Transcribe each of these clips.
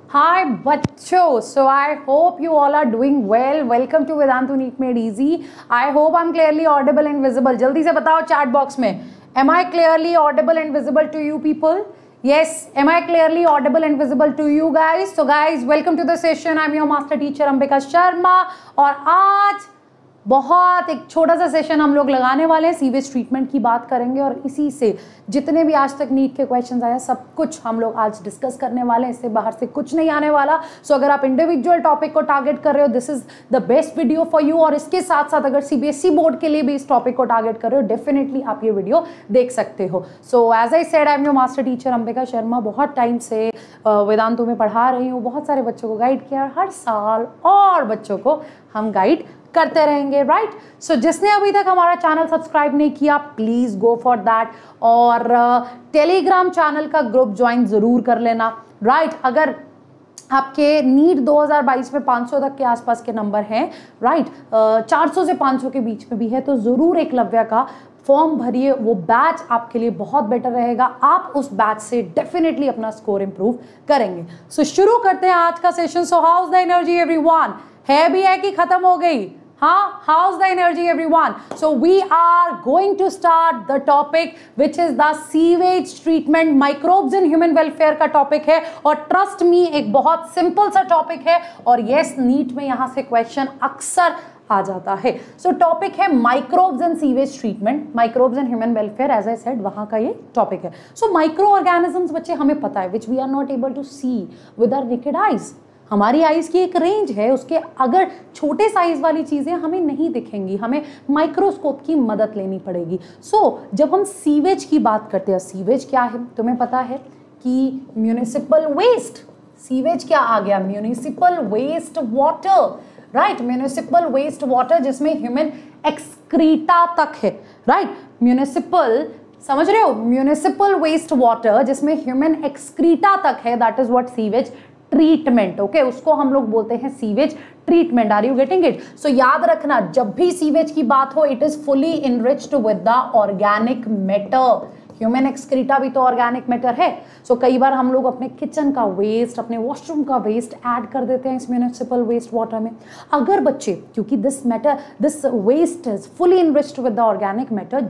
Hi बच्चों, so I hope you all are doing well. Welcome to Vedantu NEET Made Easy. I hope I'm clearly audible and visible. जल्दी से बताओ chat box में, am I clearly audible and visible to you people? Yes, am I clearly audible and visible to you guys? So guys, welcome to the session. I'm your master teacher Ambika Sharma और आज बहुत एक छोटा सा session हम लोग लगाने वाले हैं, सीवेज ट्रीटमेंट की बात करेंगे और इसी से जितने भी आज तक नीट के क्वेश्चंस आए सब कुछ हम लोग आज डिस्कस करने वाले हैं। इससे बाहर से कुछ नहीं आने वाला। सो अगर आप इंडिविजुअल टॉपिक को टारगेट कर रहे हो, this is the best video for you. और इसके साथ साथ अगर सीबीएसई बोर्ड के लिए भी इस टॉपिक को टारगेट कर रहे हो, डेफिनेटली आप ये वीडियो देख सकते हो। So as I said, I am your master teacher Ambika Sharma. बहुत टाइम से वेदांतु में पढ़ा रही हूँ, बहुत सारे बच्चों को गाइड किया, हर साल और बच्चों को हम गाइड करते रहेंगे, राइट। सो जिसने अभी तक हमारा चैनल सब्सक्राइब नहीं किया, प्लीज गो फॉर दैट और टेलीग्राम चैनल का ग्रुप ज्वाइन जरूर कर लेना, राइट। अगर आपके नीट 2022 में 500 तक के आसपास के नंबर हैं, राइट, 400 से 500 के बीच में भी है, तो जरूर एकलव्य का फॉर्म भरिए। वो बैच आपके लिए बहुत बेटर रहेगा, आप उस बैच से डेफिनेटली अपना स्कोर इंप्रूव करेंगे। सो शुरू करते हैं आज का session. So how is the energy everyone? है भी है कि खत्म हो गई? हाँ, how's the energy everyone? So we are going to start the topic which is the sewage treatment, microbes in human welfare का टॉपिक है और ट्रस्ट मी एक बहुत सिंपल सा टॉपिक है और यस नीट में यहाँ से क्वेश्चन अक्सर आ जाता है। सो टॉपिक है microbes and sewage treatment, microbes and human welfare, as I said वहाँ का ये टॉपिक है। सो माइक्रो ऑर्गेनिजम्स बच्चे हमें पता है which we are not able to see with our naked eyes. हमारी आइज की एक रेंज है, उसके अगर छोटे साइज वाली चीज़ें हमें नहीं दिखेंगी, हमें माइक्रोस्कोप की मदद लेनी पड़ेगी। जब हम सीवेज की बात करते हैं, सीवेज क्या है तुम्हें पता है कि म्यूनिसिपल वेस्ट, सीवेज क्या आ गया? Municipal waste water, right. Municipal waste water जिसमें ह्यूमन एक्सक्रीटा तक है, राइट। म्यूनिसिपल, समझ रहे हो? म्यूनिसिपल वेस्ट वाटर जिसमें ह्यूमन एक्सक्रीटा तक है, that is what sewage treatment, okay, उसको हम लोग बोलते हैं sewage treatment. Are you getting it? So याद रखना, जब भी सीवेज की बात हो, it is fully enriched with the organic matter. Human excreta भी तो ऑर्गेनिक मैटर है। सो कई बार हम लोग अपने किचन का वेस्ट, अपने वॉशरूम का वेस्ट ऐड कर देते हैं इस म्यूनिसिपल वेस्ट वाटर में। अगर बच्चे, क्योंकि this waste is fully enriched with the organic matter,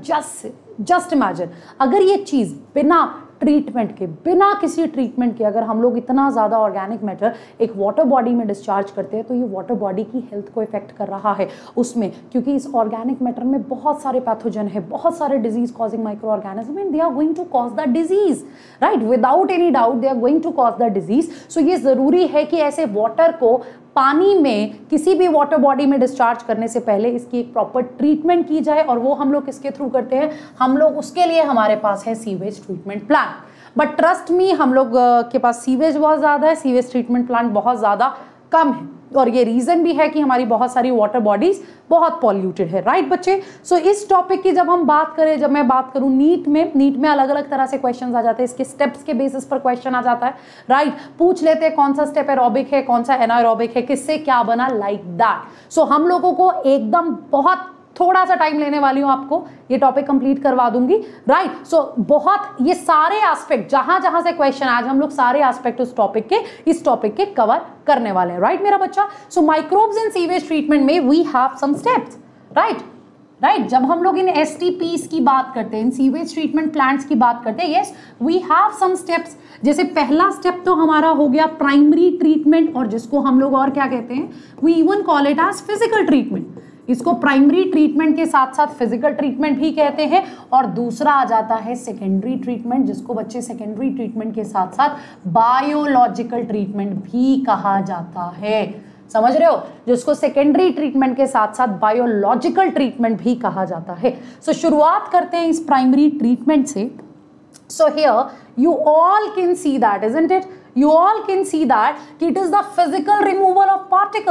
just imagine अगर ये चीज बिना ट्रीटमेंट के, बिना किसी ट्रीटमेंट के अगर हम लोग इतना ज़्यादा ऑर्गेनिक मैटर एक वाटर बॉडी में डिस्चार्ज करते हैं, तो ये वाटर बॉडी की हेल्थ को इफेक्ट कर रहा है उसमें, क्योंकि इस ऑर्गेनिक मैटर में बहुत सारे पैथोजन है, बहुत सारे disease causing microorganism, and they are going to cause the disease, right. Without any doubt they are going to cause the disease. So ये ज़रूरी है कि ऐसे वाटर को पानी में किसी भी वाटर बॉडी में डिस्चार्ज करने से पहले इसकी एक प्रॉपर ट्रीटमेंट की जाए, और वो हम लोग किसके थ्रू करते हैं? हम लोग उसके लिए हमारे पास है sewage treatment plan. But trust me, हम लोग के पास सीवेज बहुत ज़्यादा है, सीवेज ट्रीटमेंट प्लांट बहुत ज़्यादा कम है, और ये रीज़न भी है कि हमारी बहुत सारी वाटर बॉडीज बहुत पॉल्यूटेड है, राइट बच्चे। सो इस टॉपिक की जब हम बात करें, जब मैं बात करूं नीट में अलग अलग तरह से क्वेश्चन आ जाते हैं, इसके स्टेप्स के बेसिस पर क्वेश्चन आ जाता है, राइट। पूछ लेते हैं कौन सा स्टेप एरोबिक है, कौन सा एनाएरोबिक है, किससे क्या बना, लाइक दैट। सो हम लोगों को एकदम बहुत थोड़ा सा टाइम लेने वाली हूं, आपको ये टॉपिक कंप्लीट करवा दूंगी, राइट। सो बहुत ये सारे एस्पेक्ट, जहां जहां से क्वेश्चन, आज हम लोग सारे एस्पेक्ट इस टॉपिक के कवर करने वाले हैं, राइट मेरा बच्चा। So microbes in sewage treatment में we have some steps, right. जब हम लोग इन एसटीपीस की बात करते हैं, इन सीवेज ट्रीटमेंट प्लांट्स की बात करते हैं, yes we have some steps. जैसे पहला स्टेप तो हमारा हो गया प्राइमरी ट्रीटमेंट, और जिसको हम लोग और क्या कहते हैं, we even call it as physical treatment. इसको प्राइमरी ट्रीटमेंट के साथ साथ फिजिकल ट्रीटमेंट भी कहते हैं। और दूसरा आ जाता है सेकेंडरी ट्रीटमेंट, जिसको बच्चे सेकेंडरी ट्रीटमेंट के साथ साथ बायोलॉजिकल ट्रीटमेंट भी कहा जाता है, समझ रहे हो? जिसको सेकेंडरी ट्रीटमेंट के साथ साथ बायोलॉजिकल ट्रीटमेंट भी कहा जाता है। सो शुरुआत करते हैं इस प्राइमरी ट्रीटमेंट से। So here you all can see that, isn't it? You all can see that it is the physical removal of particles.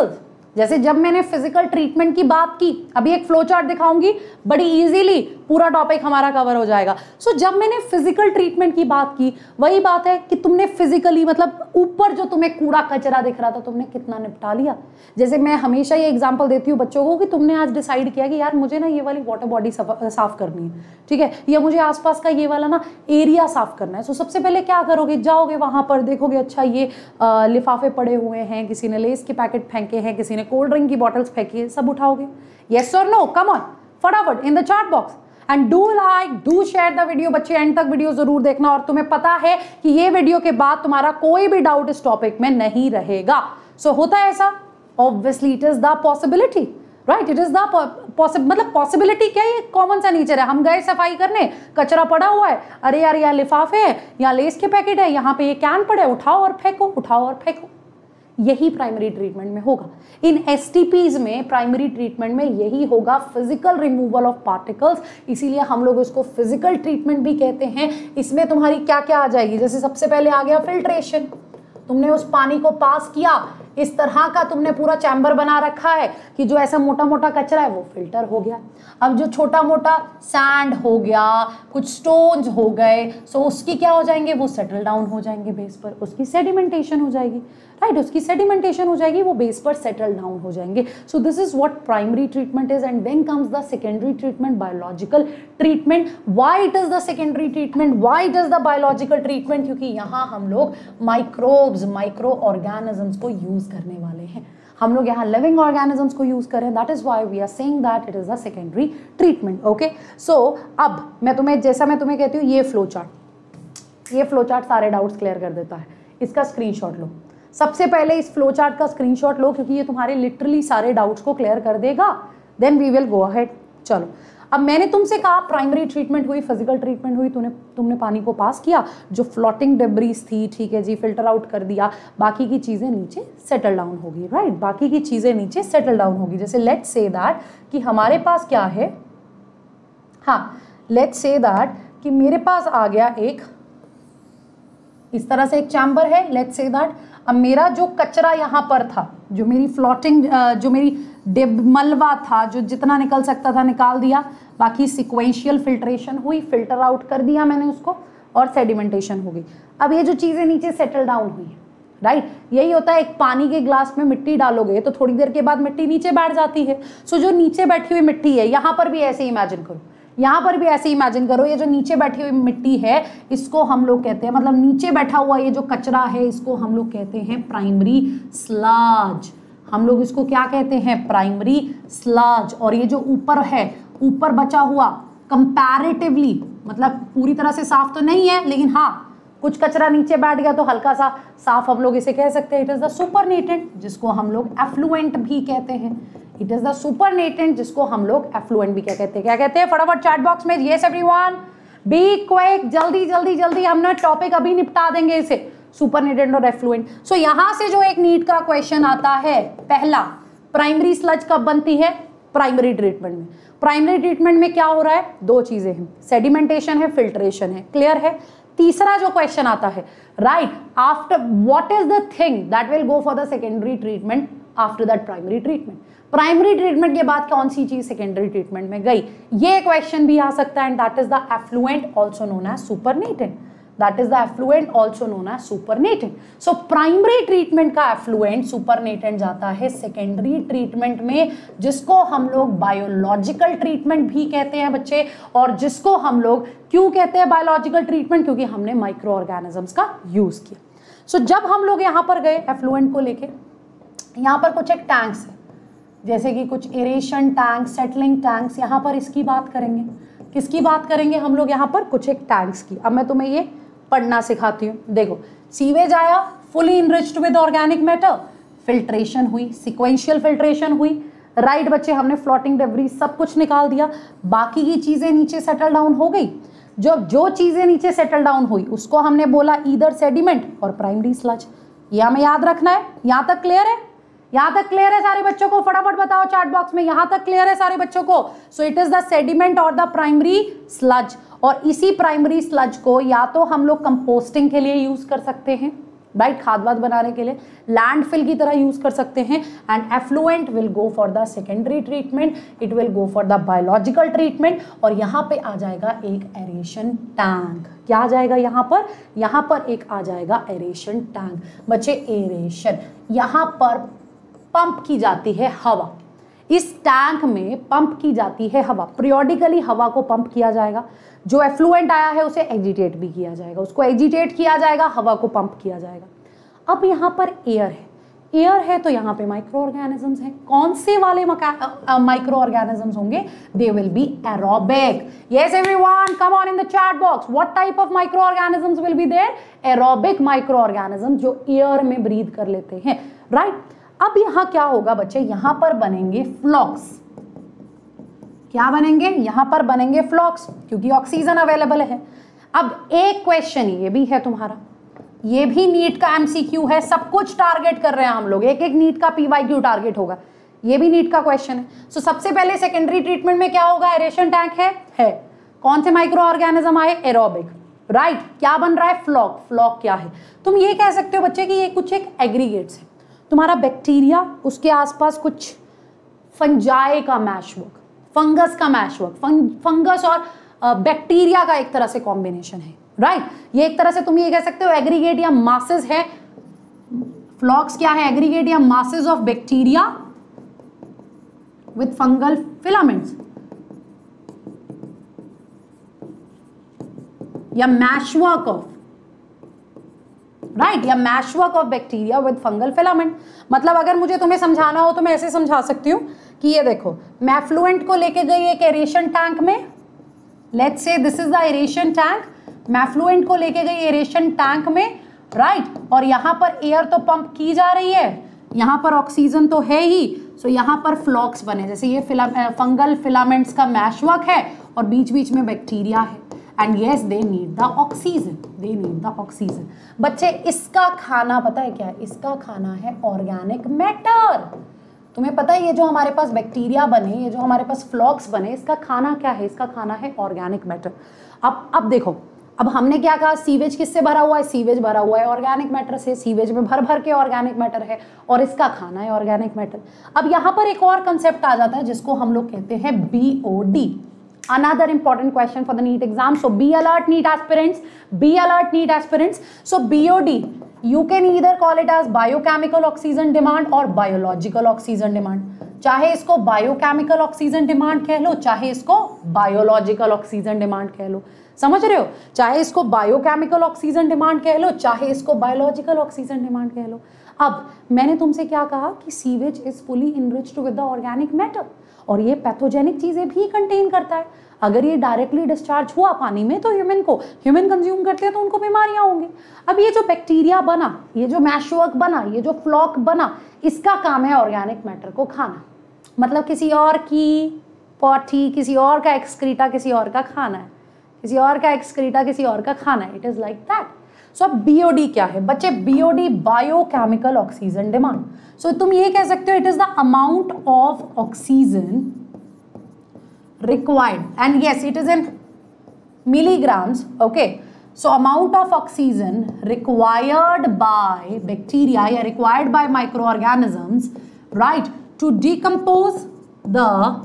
जैसे जब मैंने फिजिकल ट्रीटमेंट की बात की, अभी एक फ्लो चार्ट दिखाऊंगी, बड़ी इजीली पूरा टॉपिक हमारा कवर हो जाएगा। सो जब मैंने फिजिकल ट्रीटमेंट की बात की, वही बात है कि तुमने फिजिकली मतलब ऊपर जो तुम्हें कूड़ा कचरा दिख रहा था तुमने कितना निपटा लिया। जैसे मैं हमेशा ये एग्जांपल देती हूँ बच्चों को कि तुमने आज डिसाइड किया कि यार मुझे ना ये वाली वाटर बॉडी साफ करनी है, ठीक है, या मुझे आसपास का ये वाला ना एरिया साफ करना है। सो सबसे पहले क्या करोगे, जाओगे वहां पर, देखोगे अच्छा ये लिफाफे पड़े हुए हैं, किसी ने लेस के पैकेट फेंके हैं, किसी ने कोल्ड ड्रिंक की बॉटल्स फेंकी है, सब उठाओगे? यस और नो? कम ऑन, फटाफट in the chat box and do like, do share the video. बच्चे एंड तक वीडियो जरूर देखना, और तुम्हें पता है कि ये वीडियो के बाद तुम्हारा कोई भी डाउट इस टॉपिक में नहीं रहेगा। सो होता है ऐसा? Obviously it is the possibility, right? It is the मतलब पॉसिबिलिटी क्या है, ये कॉमन सा नेचर है। हम गए सफाई करने, कचरा पड़ा हुआ है, अरे यार यहाँ लिफाफे है, यहाँ लेस के पैकेट है, यहाँ पे ये कैन पड़े, उठाओ और फेंको, उठाओ और फेंको। यही प्राइमरी ट्रीटमेंट में होगा। इन एसटीपीज में, प्राइमरी ट्रीटमेंट में यही होगा, फिजिकल रिमूवल ऑफ पार्टिकल्स। इसीलिए हम लोग इसको फिजिकल ट्रीटमेंट भी कहते हैं। इसमें तुम्हारी क्या क्या आ जाएगी, जैसे सबसे पहले आ गया फिल्ट्रेशन। तुमने उस पानी को पास किया, इस तरह का तुमने पूरा चैम्बर बना रखा है कि जो ऐसा मोटा मोटा कचरा है वो फिल्टर हो गया। अब जो छोटा मोटा सैंड हो गया, कुछ स्टोन्स हो गए, सो उसकी क्या हो जाएंगे, वो सेटल डाउन हो जाएंगे बेस पर, उसकी सेडिमेंटेशन हो जाएगी, राइट? उसकी सेडिमेंटेशन हो जाएगी, वो बेस पर सेटल डाउन हो जाएंगे। So this is what primary treatment is. And then comes the secondary treatment, biological treatment. Why it is the secondary treatment, why it is the biological treatment? क्योंकि यहाँ हम लोग माइक्रोब्स, माइक्रो ऑर्गेनिजम्स को use करने वाले हैं। हम लोग यहाँ लिविंग ऑर्गेनिजम्स को यूज करें, that is why we are saying that it is the secondary treatment. Okay, so अब मैं तुम्हें, जैसा मैं तुम्हें कहती हूँ, ये फ्लो चार्ट सारे डाउट्स क्लियर कर देता है। इसका स्क्रीनशॉट लो। सबसे पहले इस फ्लो चार्ट का स्क्रीनशॉट लो, क्योंकि ये तुम्हारे लिटरली सारे डाउट्स को क्लियर कर देगा। Then we will go ahead. चलो, अब मैंने तुमसे कहा प्राइमरी ट्रीटमेंट हुई, फिजिकल ट्रीटमेंट हुई, तुमने पानी को पास किया, जो फ्लोटिंग डेब्रीज थी, ठीक है जी, फिल्टर आउट कर दिया, बाकी की चीज़ें नीचे सेटल डाउन होगी, राइट? बाकी की चीज़ें नीचे सेटल डाउन होगी। जैसे लेट्स से दैट कि हमारे पास क्या है, हाँ, लेट्स से दैट कि मेरे पास आ गया एक इस तरह से एक चैम्बर है, लेट्स से दैट। अब मेरा जो कचरा यहाँ पर था, जो मेरी फ्लोटिंग, जो मेरी मलबा था, जो जितना निकल सकता था निकाल दिया, बाकी सिक्वेंशियल फिल्ट्रेशन हुई, फिल्टर आउट कर दिया मैंने उसको, और सेडिमेंटेशन हो गई। अब ये जो चीज़ें नीचे सेटल डाउन हुई, राइट? यही होता है, एक पानी के ग्लास में मिट्टी डालोगे तो थोड़ी देर के बाद मिट्टी नीचे बैठ जाती है। सो जो नीचे बैठी हुई मिट्टी है, यहाँ पर भी ऐसे इमेजिन करो, यहाँ पर भी ऐसे इमेजिन करो, ये जो नीचे बैठी हुई मिट्टी है, इसको हम लोग कहते हैं, मतलब नीचे बैठा हुआ ये जो कचरा है, इसको हम लोग कहते हैं प्राइमरी स्लज। हम लोग इसको क्या कहते हैं, प्राइमरी स्लज। और ये जो ऊपर है, ऊपर बचा हुआ कंपैरेटिवली, मतलब पूरी तरह से साफ तो नहीं है, लेकिन हाँ कुछ कचरा नीचे बैठ गया तो हल्का सा साफ, हम लोग इसे कह सकते हैं, इट इज द सुपरनेटेंट, जिसको हम लोग एफ्लुएंट भी कहते हैं। इट इज द सुपरनेटेंट, जिसको हम लोग एफ्लुएंट भी क्या कहते हैं, क्या कहते हैं? फटाफट चैट बॉक्स में यस एवरीवन, बी क्विक, जल्दी जल्दी जल्दी, हमने टॉपिक अभी निपटा देंगे इसे, सुपरनेटेंट और एफ्लुएंट। सो यहां से जो एक नीट का क्वेश्चन आता है, पहला, प्राइमरी स्लज कब बनती है? प्राइमरी ट्रीटमेंट में। प्राइमरी ट्रीटमेंट में क्या हो रहा है? दो चीजें हैं, सेडिमेंटेशन है, फिल्ट्रेशन है, क्लियर है? तीसरा जो क्वेश्चन आता है, right, after what is the thing that will go for the secondary treatment after that primary treatment? Primary treatment के बाद कौन सी चीज सेकेंडरी ट्रीटमेंट में गई? ये क्वेश्चन भी आ सकता है, and that is the effluent also known as supernatant. That is the effluent also known as supernatant. So primary treatment का एफ्लुएंट सुपरनेटेंट जाता है सेकेंडरी ट्रीटमेंट में, जिसको हम लोग बायोलॉजिकल ट्रीटमेंट भी कहते हैं बच्चे। और जिसको हम लोग क्यों कहते हैं बायोलॉजिकल ट्रीटमेंट? क्योंकि हमने माइक्रो ऑर्गेनिजम्स का यूज किया। सो जब हम लोग यहाँ पर गए एफ्लुएंट को लेके, यहाँ पर कुछ एक टैंक्स है, जैसे कि कुछ एरेशन टैंक, सेटलिंग टैंक्स, यहाँ पर इसकी बात करेंगे। किसकी बात करेंगे हम लोग यहाँ पर? कुछ एक टैंक्स की। अब मैं तुम्हें ये पढ़ना सिखाती हूँ। देखो, सीवेज आया, fully enriched with organic matter, filtration हुई, सिक्वेंशियल फिल्ट्रेशन हुई, राइट बच्चे? हमने फ्लोटिंग डेब्रीज सब कुछ निकाल दिया, बाकी की चीजें नीचे सेटल डाउन हो गई। जो चीजें नीचे सेटल डाउन हुई उसको हमने बोला ईदर सेडिमेंट और प्राइमरी स्लज। ये हमें याद रखना है। यहाँ तक क्लियर है? यहाँ तक क्लियर है सारे बच्चों को? फटाफट बताओ चैट बॉक्स में, यहाँ तक क्लियर है सारे बच्चों को? So it is the sediment और द प्राइमरी स्लज। और इसी प्राइमरी स्लज को या तो हम लोग कंपोस्टिंग के लिए यूज कर सकते हैं, राइट, खाद वाद बनाने के लिए लैंडफिल की तरह यूज कर सकते हैं। And effluent will go for the secondary treatment, it will go for the biological treatment. और यहाँ पे आ जाएगा एक एरेशन टैंक। क्या आ जाएगा यहाँ पर एक आ जाएगा एरेशन टैंक। बच्चे एरेशन, यहाँ पर पंप की जाती है हवा, इस टैंक में पंप की जाती है हवा, पीरियोडिकली हवा को पंप किया जाएगा। जो एफ्लुएंट आया है उसे एजिटेट भी किया जाएगा, उसको एजिटेट किया जाएगा, हवा को पंप किया जाएगा। अब यहाँ पर एयर है तो यहाँ पे माइक्रो ऑर्गेनिजम्स हैं। कौन से वाले माइक्रो ऑर्गेनिजम्स होंगे? They will be aerobic. Yes everyone, come on in the chat box, what type of micro organisms will be there? Aerobic micro organism जो एयर में ब्रीथ कर लेते हैं, राइट। अब यहाँ क्या होगा बच्चे? यहाँ पर बनेंगे फ्लॉक्स। क्या बनेंगे? यहाँ पर बनेंगे फ्लॉक्स, क्योंकि ऑक्सीजन अवेलेबल है। अब एक क्वेश्चन ये भी है तुम्हारा, ये भी नीट का एमसीक्यू है, सब कुछ टारगेट कर रहे हैं हम लोग, एक एक नीट का पीवाईक्यू टारगेट होगा, ये भी नीट का क्वेश्चन है। सो सबसे पहले सेकेंडरी ट्रीटमेंट में क्या होगा? एरेशन टैंक है। कौन से माइक्रो ऑर्गेनिज्म आए? Aerobic, right. क्या बन रहा है? फ्लॉक क्या है? तुम ये कह सकते हो बच्चे कि ये कुछ एक एग्रीगेट्स है। तुम्हारा बैक्टीरिया, उसके आसपास कुछ फंजाई का मैशवर्क, फंगस का मैशवर्क, फंगस और बैक्टीरिया का एक तरह से कॉम्बिनेशन है, राइट। ये एक तरह से तुम ये कह सकते हो एग्रीगेट या मासेस है। फ्लॉक्स क्या है? एग्रीगेट या masses of bacteria with fungal filaments, या मैशवर्क ऑफ, राइट, या meshwork of bacteria with fungal filament. मतलब अगर मुझे तुम्हें समझाना हो तो मैं ऐसे समझा सकती हूँ कि ये देखो, मैं एफ्लुएंट को लेके गई एक एरेशन टैंक में, let's say this is the aeration tank, मैं एफ्लुएंट को लेके गई एरेशन टैंक में, राइट। और यहाँ पर एयर तो पंप की जा रही है, यहाँ पर ऑक्सीजन तो है ही, सो यहाँ पर फ्लॉक्स बने, जैसे ये फंगल फिलामेंट्स का मैशवर्क है और बीच बीच में बैक्टीरिया है। And yes, they need the oxygen. बच्चे, इसका खाना पता है क्या है? इसका खाना है ऑर्गेनिक मैटर। तुम्हें पता है ये जो हमारे पास बैक्टीरिया बने, ये जो हमारे पास फ्लॉक्स बने, इसका खाना क्या है? इसका खाना है ऑर्गेनिक मैटर। अब देखो, अब हमने क्या कहा? सीवेज किससे भरा हुआ है? सीवेज भरा हुआ है ऑर्गेनिक मैटर से, सीवेज में भर भर के ऑर्गेनिक मैटर है और इसका खाना है ऑर्गेनिक मैटर। अब यहाँ पर एक और कंसेप्ट आ जाता है जिसको हम लोग कहते हैं BOD। Another important question for the NEET exam. So be alert, NEET aspirants. Be alert, NEET aspirants. So BOD, you can either call it as biochemical oxygen demand or biological oxygen demand. चाहे इसको biochemical oxygen demand कह लो, चाहे इसको biological oxygen demand कह लो, समझ रहे हो? चाहे इसको बायोकेमिकल ऑक्सीजन डिमांड कह लो, चाहे इसको बायोलॉजिकल ऑक्सीजन डिमांड कह लो। अब मैंने तुमसे क्या कहा कि sewage is fully enriched with the organic matter, और ये पैथोजेनिक चीजें भी कंटेन करता है। अगर ये डायरेक्टली डिस्चार्ज हुआ पानी में तो ह्यूमन कंज्यूम करते हैं तो उनको बीमारियां होंगी। अब ये जो बैक्टीरिया बना, ये जो मैशवर्क बना, ये जो फ्लॉक बना, इसका काम है ऑर्गेनिक मैटर को खाना। मतलब किसी और की पॉटी, किसी और का एक्सक्रीटा किसी और का खाना है, किसी और का एक्सक्रीटा किसी और का खाना है। It is like that. So अब BOD क्या है बच्चे? BOD biochemical oxygen demand. So तुम ये कह सकते हो it is the amount of oxygen required, and yes, it is in milligrams. Okay, so amount of oxygen required by bacteria or required by microorganisms, right, to decompose the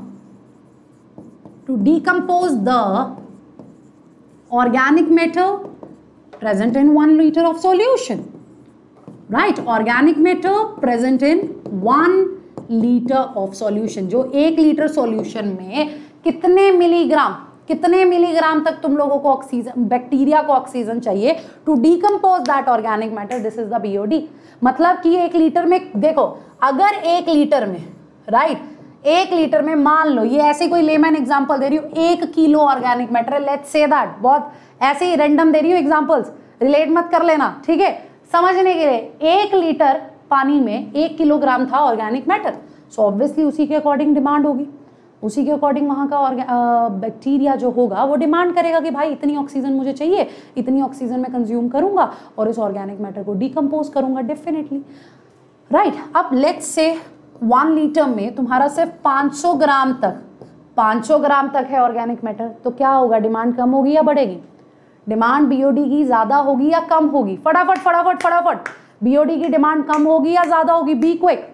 organic matter present in 1 liter of solution, right? Organic matter present in 1 liter of solution, जो 1 litre solution में कितने milligram तक तुम लोगों को oxygen, bacteria को oxygen चाहिए to decompose that organic matter. This is the BOD। मतलब कि 1 लीटर में, देखो अगर 1 लीटर में, राइट, 1 लीटर में मान लो, ये ऐसे कोई लेमन एग्जांपल दे रही हूँ, 1 kilo organic matter, let's say that, बहुत ऐसे ही रैंडम दे रही हूँ एग्जांपल्स, रिलेट मत कर लेना, ठीक है, समझने के लिए। 1 लीटर पानी में 1 किलोग्राम था ऑर्गेनिक मैटर, सो ऑब्वियसली उसी के अकॉर्डिंग डिमांड होगी, उसी के अकॉर्डिंग वहाँ का बैक्टीरिया जो होगा वो डिमांड करेगा कि भाई इतनी ऑक्सीजन मुझे चाहिए, इतनी ऑक्सीजन मैं कंज्यूम करूंगा और इस ऑर्गेनिक मैटर को डिकम्पोज करूंगा डेफिनेटली, राइट। अब लेट्स से 1 लीटर में तुम्हारा सिर्फ 500 ग्राम तक है ऑर्गेनिक मैटर, तो क्या होगा? डिमांड कम होगी या बढ़ेगी? डिमांड बीओडी की ज्यादा होगी या कम होगी? फटाफट फटाफट फटाफट, बीओडी की डिमांड कम होगी या ज्यादा होगी? Be quick.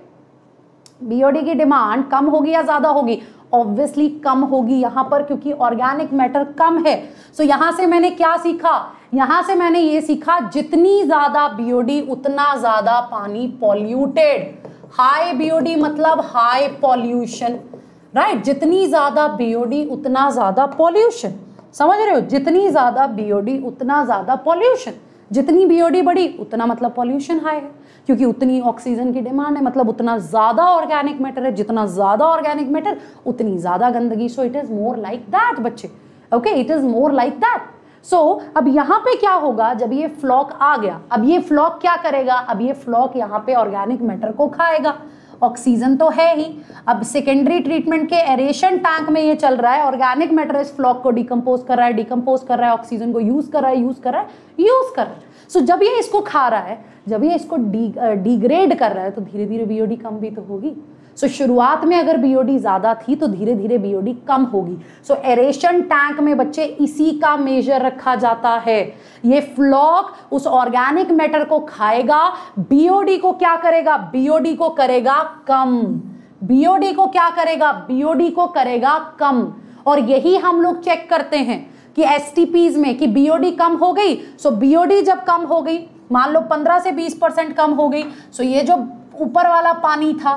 बीओडी की डिमांड कम होगी या ज्यादा होगी? ऑब्वियसली कम होगी यहां पर, क्योंकि ऑर्गेनिक मैटर कम है। सो यहां से मैंने क्या सीखा? यहां से मैंने ये सीखा जितनी ज्यादा बीओडी उतना ज्यादा पानी पॉल्यूटेड। हाई बीओडी मतलब हाई पॉल्यूशन, राइट? जितनी ज्यादा बीओडी उतना ज्यादा पॉल्यूशन, समझ रहे हो? जितनी ज्यादा बीओडी उतना ज्यादा पॉल्यूशन। जितनी बीओडी बढ़ी उतना मतलब पॉल्यूशन हाई है, क्योंकि उतनी ऑक्सीजन की डिमांड है, मतलब उतना ज्यादा ऑर्गेनिक मैटर है। जितना ज्यादा ऑर्गेनिक मैटर उतनी ज्यादा गंदगी। So it is more like that बच्चे, okay, it is more like that. So अब यहाँ पे क्या होगा? जब ये फ्लॉक आ गया, अब ये फ्लॉक क्या करेगा? अब ये फ्लॉक यहाँ पे ऑर्गेनिक मैटर को खाएगा। ऑक्सीजन तो है ही। अब सेकेंडरी ट्रीटमेंट के एरेशन टैंक में ये चल रहा है, ऑर्गेनिक मैटर इस फ्लॉक को डिकम्पोज कर रहा है, डिकम्पोज कर रहा है, ऑक्सीजन को यूज कर रहा है, यूज कर रहा है, यूज कर रहा है। सो जब ये इसको खा रहा है, जब ये इसको डिग्रेड कर रहा है, तो धीरे धीरे बीओडी कम भी तो होगी। सो शुरुआत में अगर बीओडी ज्यादा थी तो धीरे धीरे बीओडी कम होगी। सो एरेशन टैंक में बच्चे इसी का मेजर रखा जाता है। ये फ्लॉक उस ऑर्गेनिक मैटर को खाएगा, बीओडी को क्या करेगा? बीओडी को करेगा कम। बीओडी को क्या करेगा? बीओडी को करेगा कम। और यही हम लोग चेक करते हैं कि एसटीपीज में कि बीओडी कम हो गई। सो बीओडी जब कम हो गई, मान लो 15 से 20% कम हो गई, सो ये जो ऊपर वाला पानी था,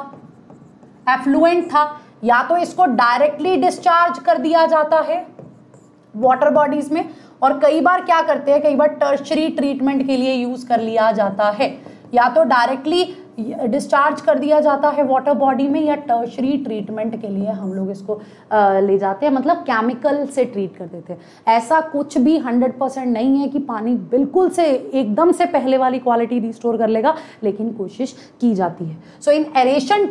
एफ्लुएंट था, या तो इसको डायरेक्टली डिस्चार्ज कर दिया जाता है वाटर बॉडीज में, और कई बार क्या करते हैं, कई बार टर्शरी ट्रीटमेंट के लिए यूज कर लिया जाता है। या तो डायरेक्टली डिस्चार्ज कर दिया जाता है वाटर बॉडी में, या टर्शरी ट्रीटमेंट के लिए हम लोग इसको ले जाते हैं, मतलब केमिकल से ट्रीट कर देते हैं। ऐसा कुछ भी 100% नहीं है कि पानी बिल्कुल से एकदम से पहले वाली क्वालिटी रिस्टोर कर लेगा, लेकिन कोशिश की जाती है। सो इन एरेशन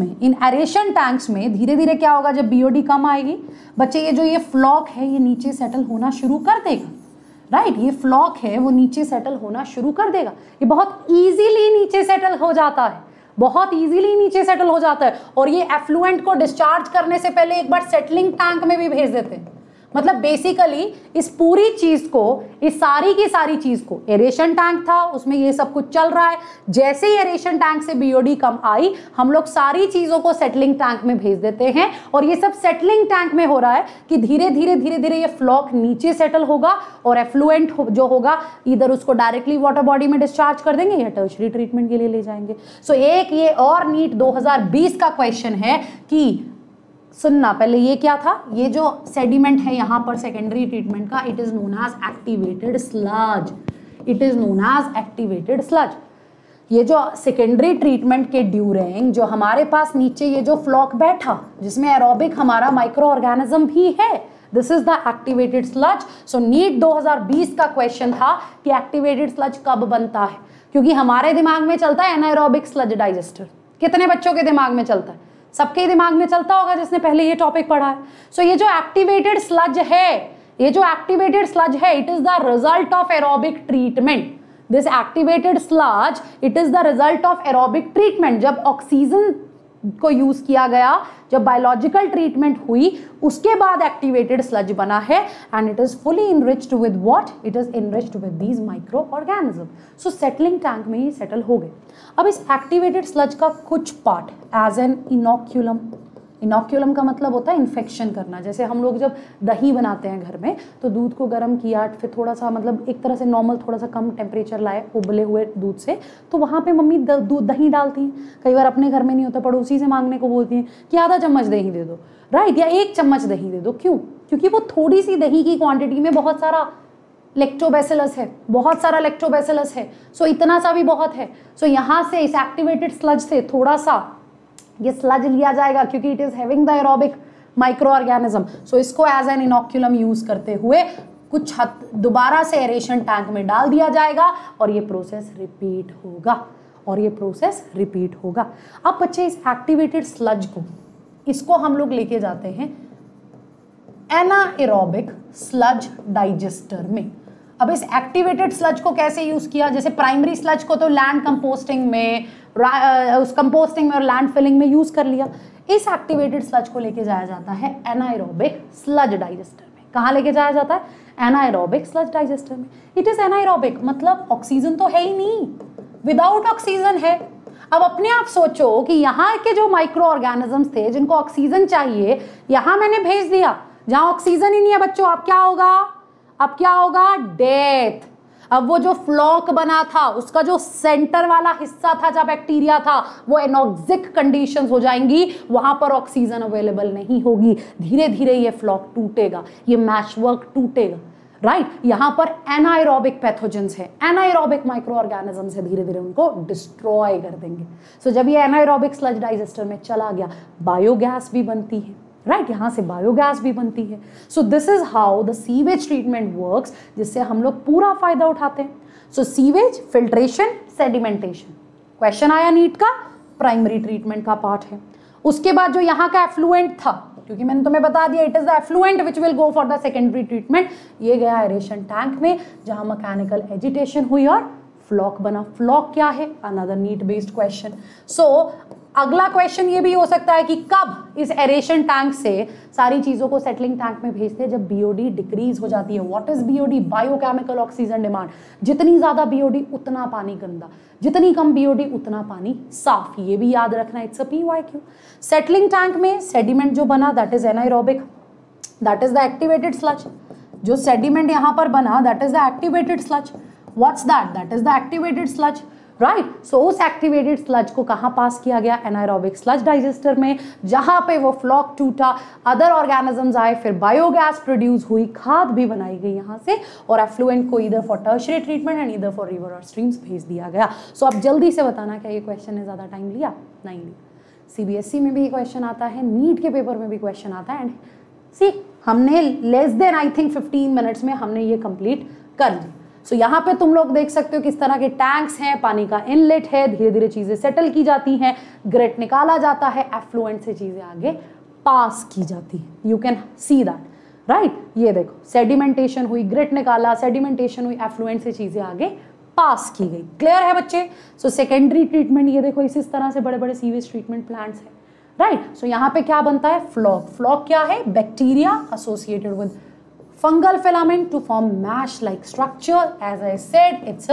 टैंक्स में धीरे धीरे क्या होगा? जब बीओडी कम आएगी बच्चे, ये जो ये फ्लॉक है ये नीचे सेटल होना शुरू कर देगा, राइट? ये फ्लॉक है वो नीचे सेटल होना शुरू कर देगा। ये बहुत इजीली नीचे सेटल हो जाता है, बहुत इजीली नीचे सेटल हो जाता है। और ये एफ्लुएंट को डिस्चार्ज करने से पहले एक बार सेटलिंग टैंक में भी भेज देते हैं। मतलब बेसिकली इस पूरी चीज को, इस सारी की सारी चीज को, एरेशन टैंक था उसमें ये सब कुछ चल रहा है, जैसे ही एरेशन टैंक से बीओडी कम आई, हम लोग सारी चीजों को सेटलिंग टैंक में भेज देते हैं। और ये सब सेटलिंग टैंक में हो रहा है कि धीरे धीरे ये फ्लॉक नीचे सेटल होगा, और एफ्लुएंट जो होगा इधर उसको डायरेक्टली वाटर बॉडी में डिस्चार्ज कर देंगे या टर्शरी ट्रीटमेंट के लिए ले जाएंगे। सो एक ये और नीट 2020 का क्वेश्चन है कि सुनना, पहले ये क्या था? ये जो सेडिमेंट है यहाँ पर सेकेंडरी ट्रीटमेंट का, it is known as activated sludge. It is known as activated sludge. ये जो सेकेंडरी ट्रीटमेंट के ड्यूरिंग जो हमारे पास नीचे ये जो फ्लॉक बैठा, जिसमें एरोबिक हमारा माइक्रो ऑर्गेनिज्म भी है, this is the activated sludge. So NEET 2020 का क्वेश्चन था कि एक्टिवेटेड स्लज कब बनता है, क्योंकि हमारे दिमाग में चलता है एनाएरोबिक स्लज डाइजेस्टर। कितने बच्चों के दिमाग में चलता है? सबके दिमाग में चलता होगा जिसने पहले ये टॉपिक पढ़ा है। सो ये जो एक्टिवेटेड स्लज है, ये जो एक्टिवेटेड स्लज है, it is the result of aerobic treatment. This activated sludge, it is the result of aerobic treatment. जब ऑक्सीजन को यूज किया गया, जब बायोलॉजिकल ट्रीटमेंट हुई, उसके बाद एक्टिवेटेड स्लज बना है। And it is fully enriched with what? It is enriched with these micro organism. So settling tank में ही सेटल हो गए। अब इस एक्टिवेटेड स्लज का कुछ part as an inoculum, inoculum का मतलब होता है इन्फेक्शन करना। जैसे हम लोग जब दही बनाते हैं घर में, तो दूध को गर्म किया, फिर थोड़ा सा मतलब एक तरह से नॉर्मल थोड़ा सा कम टेम्परेचर लाए उबले हुए दूध से, तो वहाँ पे मम्मी दही डालती हैं। कई बार अपने घर में नहीं होता, पड़ोसी से मांगने को बोलती हैं कि आधा चम्मच दही दे दो, राइट, या 1 चम्मच दही दे दो। क्यों? क्योंकि वो थोड़ी सी दही की क्वांटिटी में बहुत सारा लैक्टोबैसिलस है, बहुत सारा लैक्टोबैसिलस है। सो इतना सा भी बहुत है। सो यहाँ से इस एक्टिवेटेड स्लज से थोड़ा सा ये स्लज लिया जाएगा, क्योंकि it is having the aerobic micro organism. So इसको एज एन इनोक्यूलम यूज करते हुए कुछ हद दोबारा से एरेशन टैंक में डाल दिया जाएगा, और ये प्रोसेस रिपीट होगा, और ये प्रोसेस रिपीट होगा। अब बच्चे इस एक्टिवेटेड स्लज को, इसको हम लोग लेके जाते हैं एनाएरोबिक स्लज डाइजेस्टर में। अब इस एक्टिवेटेड स्लज को कैसे यूज किया? जैसे प्राइमरी स्लज को तो लैंड कंपोस्टिंग में, उस कंपोस्टिंग में और लैंड फिलिंग में यूज कर लिया। इस एक्टिवेटेड स्लज को लेके जाया जाता है एनाएरोबिक स्लज डाइजेस्टर में। कहाँ लेके जाया जाता है? एनाएरोबिक स्लज डाइजेस्टर में। इट इज एनाएरोबिक मतलब ऑक्सीजन तो है ही नहीं, विदाउट ऑक्सीजन है। अब अपने आप सोचो कि यहाँ के जो माइक्रो ऑर्गेनिजम्स थे जिनको ऑक्सीजन चाहिए, यहाँ मैंने भेज दिया, जहाँ ऑक्सीजन ही नहीं है बच्चों, अब क्या होगा? अब क्या होगा? डेथ। अब वो जो फ्लॉक बना था उसका जो सेंटर वाला हिस्सा था जहाँ बैक्टीरिया था, वो एनॉक्सिक कंडीशंस हो जाएंगी, वहां पर ऑक्सीजन अवेलेबल नहीं होगी, धीरे धीरे ये फ्लॉक टूटेगा, ये मैशवर्क टूटेगा, राइट। यहाँ पर एनाएरोबिक पैथोजेंस है, एनाएरोबिक माइक्रो ऑर्गेनिजम्स है, धीरे धीरे उनको डिस्ट्रॉय कर देंगे। सो जब ये एनाएरोबिक स्लज डाइजेस्टर में चला गया, बायोगैस भी बनती है, राइट, यहाँ से बायोगैस भी बनती है। So this is how the sewage treatment works, जिससे हम लोग पूरा फायदा उठाते हैं। So sewage, filtration, sedimentation, question आया नीट का, प्राइमरी ट्रीटमेंट का पार्ट है। उसके बाद जो यहाँ का एफ्लुएंट था, क्योंकि मैंने तुम्हें बता दिया it is the effluent which will go for the secondary treatment, ये गया एरेशन टैंक में, जहां मैकेनिकल एजिटेशन हुई और फ्लॉक बना। फ्लॉक क्या है? Another NEET based question. So अगला क्वेश्चन ये भी हो सकता है कि कब इस एरेशन टैंक से सारी चीजों को सेटलिंग टैंक में भेजते हैं? जब बीओडी डिक्रीज हो जाती है। What is BOD? Biochemical oxygen demand. जितनी ज्यादा बीओडी उतना पानी गंदा, जितनी कम बीओडी उतना पानी साफ। ये भी याद रखना, it's a PYQ. Settling tank में सेडिमेंट जो बना that is anaerobic, that is the activated sludge. जो सेडिमेंट यहां पर बना that is the activated sludge. What's that? That is the activated sludge, right. So उस एक्टिवेटेड स्लज को कहां पास किया गया? एनाएरोबिक स्लज डाइजेस्टर में, जहां पे वो फ्लॉक टूटा, अदर ऑर्गेनिजम्स आए, फिर बायोगैस प्रोड्यूस हुई, खाद भी बनाई गई यहां से, और एफ्लुएंट को इधर फॉर टर्शियरी ट्रीटमेंट एंड इधर फॉर रिवर और स्ट्रीम्स भेज दिया गया। सो अब जल्दी से बताना, क्या ये क्वेश्चन ने ज्यादा टाइम लिया? नहीं लिया। सीबीएसई में भी क्वेश्चन आता है, नीट के पेपर में भी क्वेश्चन आता है, एंड सी हमने less than I think 15 minutes में हमने ये कंप्लीट कर ली। सो यहाँ पे तुम लोग देख सकते हो किस तरह के टैंक्स हैं, पानी का इनलेट है, धीरे धीरे चीजें सेटल की जाती हैं, ग्रेट निकाला जाता है, एफ्लुएंट से चीजें आगे पास की जाती है। You can see that, right. ये देखो सेडिमेंटेशन हुई, ग्रेट निकाला, सेडिमेंटेशन हुई, एफ्लुएंट से चीजें आगे पास की गई। क्लियर है बच्चे? सो सेकेंडरी ट्रीटमेंट ये देखो इस तरह से बड़े बड़े सीवेज ट्रीटमेंट प्लांट्स है, राइट। सो यहाँ पे क्या बनता है? फ्लॉक। फ्लॉक क्या है? Bacteria associated with fungal filament to form mash like structure. As I said, it's a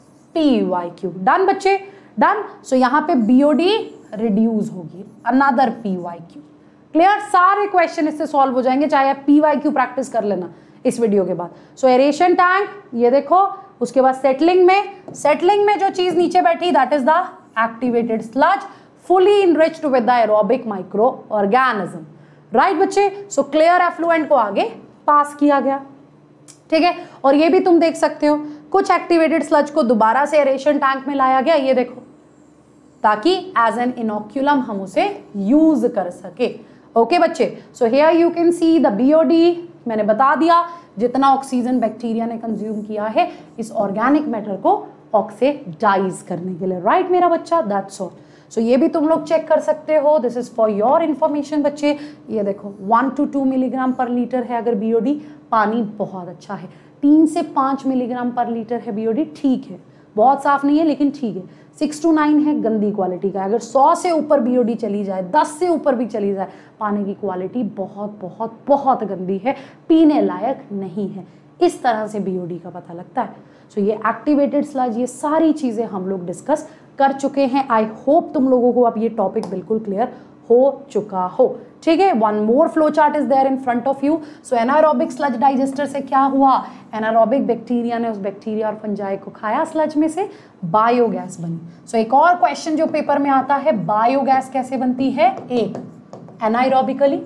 PYQ. Done बच्चे? Done. So यहाँ पे BOD reduce होगी, another PYQ. Clear? सारे क्वेश्चन इससे सॉल्व हो जाएंगे, चाहे आप PYQ प्रैक्टिस कर लेना इस वीडियो के बाद। सो एरेशन टैंक ये देखो, उसके बाद सेटलिंग में जो चीज नीचे बैठी that is the activated sludge fully enriched with the aerobic microorganism. Right बच्चे? सो क्लियर, एफ्लुएंट को आगे पास किया गया, ठीक है। और ये भी तुम देख सकते हो कुछ एक्टिवेटेड स्लज को दोबारा से एरेशन टैंक में लाया गया, ये देखो, ताकि एज एन इनोक्यूलम हम उसे यूज कर सके। ओके बच्चे? So here you can see the BOD, मैंने बता दिया जितना ऑक्सीजन बैक्टीरिया ने कंज्यूम किया है इस ऑर्गेनिक मैटर को ऑक्सीडाइज करने के लिए, राइट मेरा बच्चा? That's all. सो ये भी तुम लोग चेक कर सकते हो, this is for your information बच्चे। ये देखो 1 to 2 मिलीग्राम पर लीटर है अगर बीओडी, पानी बहुत अच्छा है। 3 से 5 मिलीग्राम पर लीटर है बीओडी, ठीक है, बहुत साफ नहीं है लेकिन ठीक है। 6 to 9 है गंदी क्वालिटी का। अगर 100 से ऊपर बीओडी चली जाए, 10 से ऊपर भी चली जाए, पानी की क्वालिटी बहुत बहुत बहुत गंदी है, पीने लायक नहीं है। इस तरह से बीओडी का पता लगता है। सो ये एक्टिवेटेड स्लज, ये सारी चीजें हम लोग डिस्कस कर चुके हैं। आई होप तुम लोगों को अब ये टॉपिक बिल्कुल क्लियर हो चुका हो, ठीक है। One more flow chart is there in front of you. So anaerobic sludge digester से क्या हुआ? एनाएरोबिक बैक्टीरिया ने उस बैक्टीरिया और फंजाई को खाया, स्लज में से बायोगैस बनी। सो एक और क्वेश्चन जो पेपर में आता है, बायोगैस कैसे बनती है? एक, एनाएरोबिकली,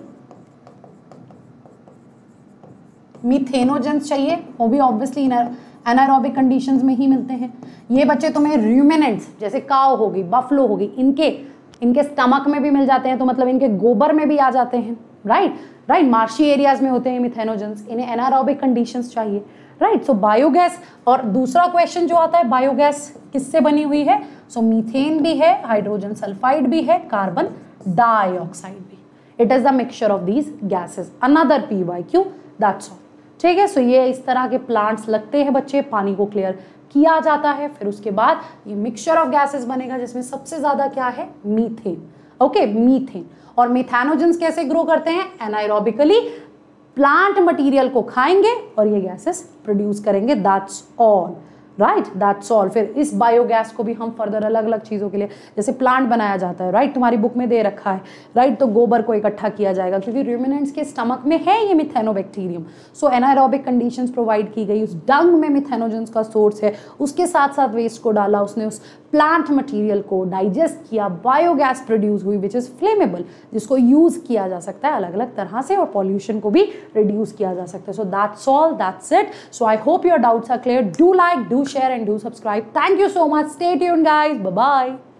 मीथेनोजेंस चाहिए, वो भी ऑब्वियसली एनाएरोबिक कंडीशंस में ही मिलते हैं। ये बच्चे तुम्हें रूमिनेंट्स जैसे काव होगी, बफलो होगी, इनके स्टमक में भी मिल जाते हैं, तो मतलब इनके गोबर में भी आ जाते हैं, राइट। मार्शी एरियाज में होते हैं मिथेनोजेंस, इन्हें एनाएरोबिक कंडीशंस चाहिए, राइट। सो बायोगैस, और दूसरा क्वेश्चन जो आता है, बायोगैस किससे बनी हुई है? सो मीथेन भी है, हाइड्रोजन सल्फाइड भी है, कार्बन डाइऑक्साइड भी। It is the mixture of these gases, another PYQ, that's all, ठीक है। सो ये इस तरह के प्लांट्स लगते हैं बच्चे, पानी को क्लियर किया जाता है, फिर उसके बाद ये मिक्सचर ऑफ गैसेस बनेगा जिसमें सबसे ज्यादा क्या है? मीथेन। Okay, methane. और मिथेनोजेंस कैसे ग्रो करते हैं? एनाएरोबिकली, प्लांट मटेरियल को खाएंगे और ये गैसेस प्रोड्यूस करेंगे, that's all, right, that's all. फिर इस बायोगैस को भी हम फर्दर अलग अलग चीज़ों के लिए, जैसे प्लांट बनाया जाता है, राइट, तुम्हारी बुक में दे रखा है, राइट, तो गोबर को इकट्ठा किया जाएगा क्योंकि रूमिनेंट्स के स्टमक में है ये methanobacterium. So anaerobic conditions provide की गई, उस डंग में मिथेनोजेंस का सोर्स है, उसके साथ साथ वेस्ट को डाला, उसने उस प्लांट मटेरियल को डाइजेस्ट किया, बायोगैस प्रोड्यूस हुई विच इज़ फ्लेमेबल, जिसको यूज़ किया जा सकता है अलग अलग तरह से और पॉल्यूशन को भी रिड्यूस किया जा सकता है। So that's all, that's it. So I hope your doubts are clear. Do like, do share and do subscribe. Thank you so much. Stay tuned guys. Bye bye.